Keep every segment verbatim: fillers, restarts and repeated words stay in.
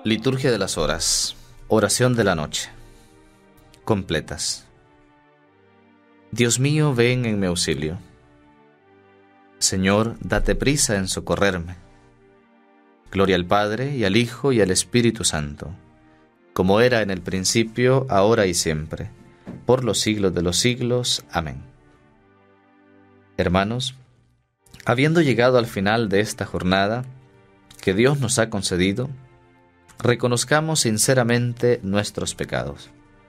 Liturgia de las horas. Oración de la noche. Completas. Dios mío, ven en mi auxilio. Señor, date prisa en socorrerme. Gloria al Padre, y al Hijo, y al Espíritu Santo, como era en el principio, ahora y siempre, por los siglos de los siglos. Amén. Hermanos, habiendo llegado al final de esta jornada que Dios nos ha concedido, reconozcamos sinceramente nuestros pecados.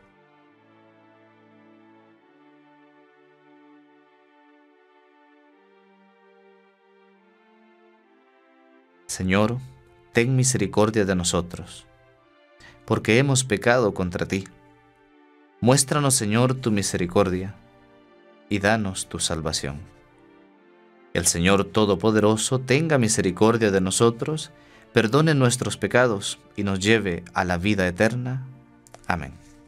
Señor, ten misericordia de nosotros, porque hemos pecado contra ti. Muéstranos, Señor, tu misericordia, y danos tu salvación. El Señor Todopoderoso tenga misericordia de nosotros, perdone nuestros pecados y nos lleve a la vida eterna. Amén.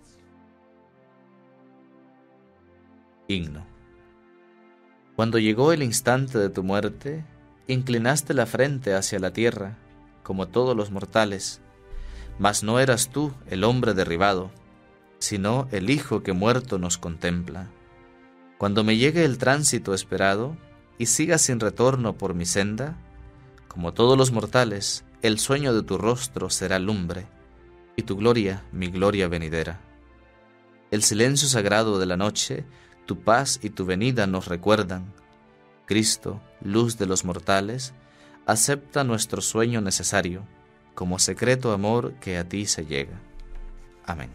Himno. Cuando llegó el instante de tu muerte, inclinaste la frente hacia la tierra, como todos los mortales, mas no eras tú el hombre derribado, sino el Hijo que muerto nos contempla. Cuando me llegue el tránsito esperado, y siga sin retorno por mi senda, como todos los mortales, el sueño de tu rostro será lumbre, y tu gloria mi gloria venidera. El silencio sagrado de la noche, tu paz y tu venida nos recuerdan. Cristo, luz de los mortales, acepta nuestro sueño necesario, como secreto amor que a ti se llega. Amén.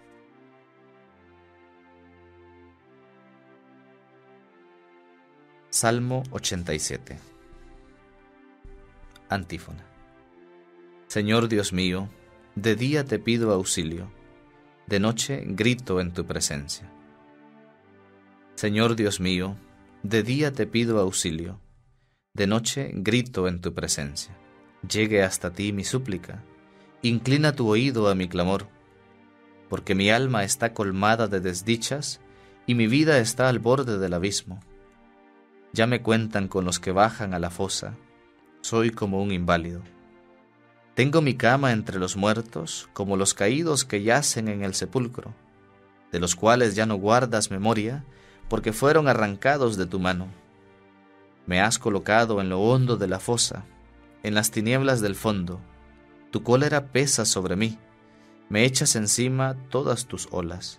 Salmo ochenta y siete. Antífona. Señor Dios mío, de día te pido auxilio, de noche grito en tu presencia. Señor Dios mío, de día te pido auxilio, de noche grito en tu presencia. Llegue hasta ti mi súplica, inclina tu oído a mi clamor, porque mi alma está colmada de desdichas y mi vida está al borde del abismo. Ya me cuentan con los que bajan a la fosa, soy como un inválido. Tengo mi cama entre los muertos, como los caídos que yacen en el sepulcro, de los cuales ya no guardas memoria, porque fueron arrancados de tu mano. Me has colocado en lo hondo de la fosa, en las tinieblas del fondo. Tu cólera pesa sobre mí, me echas encima todas tus olas.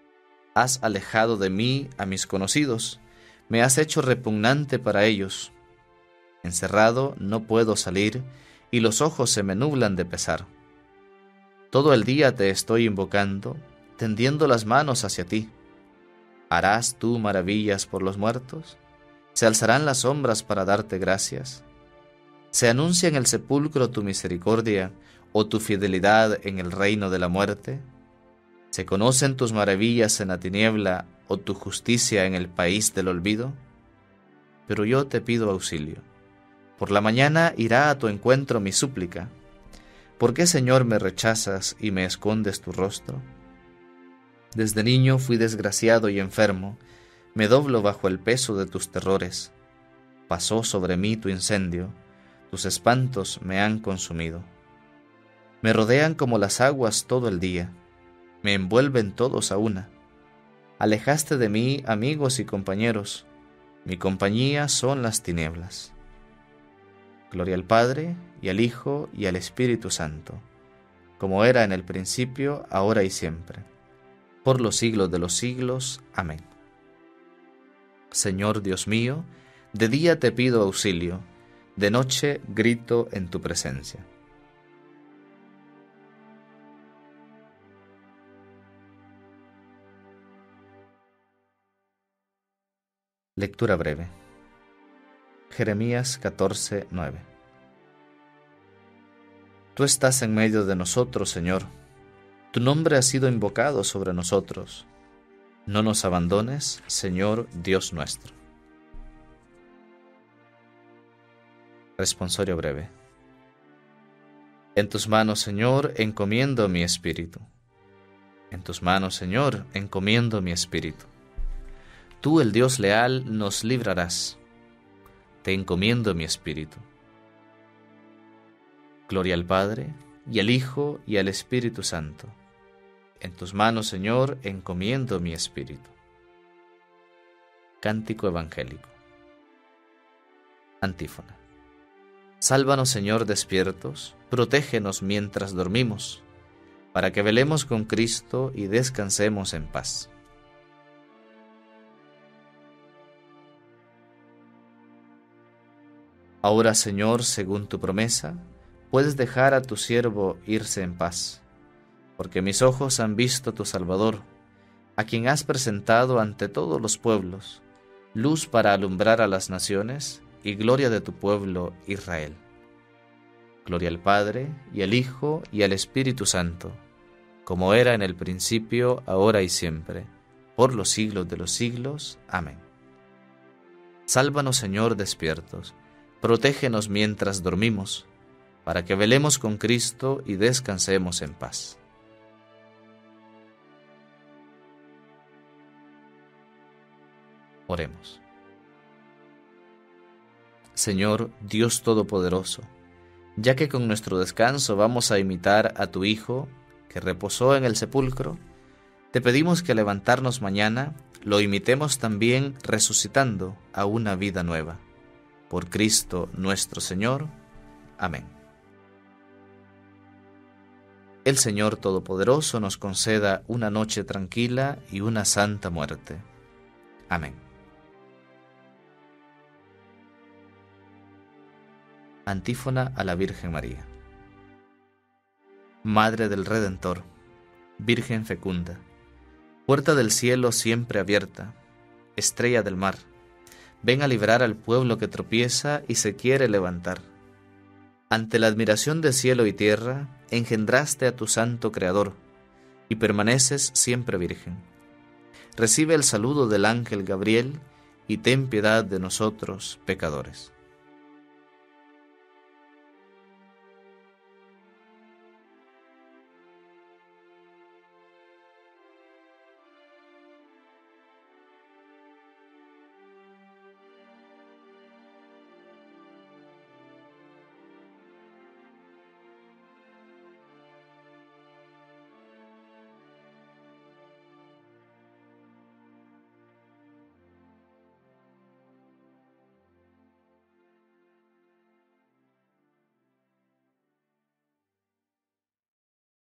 Has alejado de mí a mis conocidos, me has hecho repugnante para ellos. Encerrado no puedo salir, y los ojos se me nublan de pesar. Todo el día te estoy invocando, tendiendo las manos hacia ti. ¿Harás tú maravillas por los muertos? ¿Se alzarán las sombras para darte gracias? ¿Se anuncia en el sepulcro tu misericordia o tu fidelidad en el reino de la muerte? ¿Se conocen tus maravillas en la tiniebla o tu justicia en el país del olvido? Pero yo te pido auxilio. Por la mañana irá a tu encuentro mi súplica. ¿Por qué, Señor, me rechazas y me escondes tu rostro? Desde niño fui desgraciado y enfermo, me doblo bajo el peso de tus terrores. Pasó sobre mí tu incendio, tus espantos me han consumido. Me rodean como las aguas todo el día, me envuelven todos a una. Alejaste de mí amigos y compañeros, mi compañía son las tinieblas. Gloria al Padre, y al Hijo, y al Espíritu Santo, como era en el principio, ahora y siempre, por los siglos de los siglos. Amén. Señor Dios mío, de día te pido auxilio, de noche grito en tu presencia. Lectura breve. Jeremías catorce, nueve. Tú estás en medio de nosotros, Señor. Tu nombre ha sido invocado sobre nosotros. No nos abandones, Señor Dios nuestro. Responsorio breve. En tus manos, Señor, encomiendo mi espíritu. En tus manos, Señor, encomiendo mi espíritu. Tú, el Dios leal, nos librarás. Te encomiendo mi espíritu. Gloria al Padre, y al Hijo, y al Espíritu Santo. En tus manos, Señor, encomiendo mi espíritu. Cántico evangélico. Antífona. Sálvanos, Señor, despiertos, protégenos mientras dormimos, para que velemos con Cristo y descansemos en paz. Ahora, Señor, según tu promesa, puedes dejar a tu siervo irse en paz, porque mis ojos han visto a tu Salvador, a quien has presentado ante todos los pueblos, luz para alumbrar a las naciones y gloria de tu pueblo Israel. Gloria al Padre, y al Hijo, y al Espíritu Santo, como era en el principio, ahora y siempre, por los siglos de los siglos. Amén. Sálvanos, Señor, despiertos, protégenos mientras dormimos, para que velemos con Cristo y descansemos en paz. Oremos. Señor, Dios Todopoderoso, ya que con nuestro descanso vamos a imitar a tu Hijo, que reposó en el sepulcro, te pedimos que al levantarnos mañana lo imitemos también resucitando a una vida nueva. Por Cristo nuestro Señor. Amén. El Señor Todopoderoso nos conceda una noche tranquila y una santa muerte. Amén. Antífona a la Virgen María. Madre del Redentor, Virgen fecunda, puerta del cielo siempre abierta, estrella del mar, ven a librar al pueblo que tropieza y se quiere levantar. Ante la admiración de cielo y tierra, engendraste a tu santo Creador, y permaneces siempre virgen. Recibe el saludo del ángel Gabriel, y ten piedad de nosotros, pecadores.